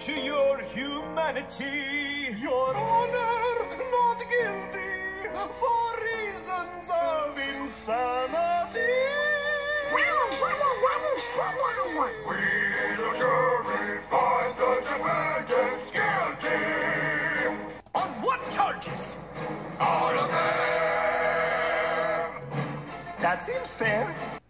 to your humanity. Your Honor, not guilty for reasons of insanity. We, the jury, find the defendants guilty. On what charges? All of them. That seems fair.